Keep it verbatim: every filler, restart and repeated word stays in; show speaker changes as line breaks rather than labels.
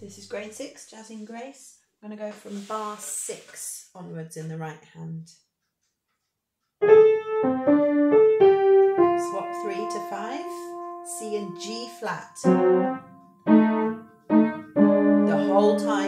This is grade six, Jazzin Grace. I'm going to go from bar six onwards in the right hand. Swap three to five, C and G flat. The whole time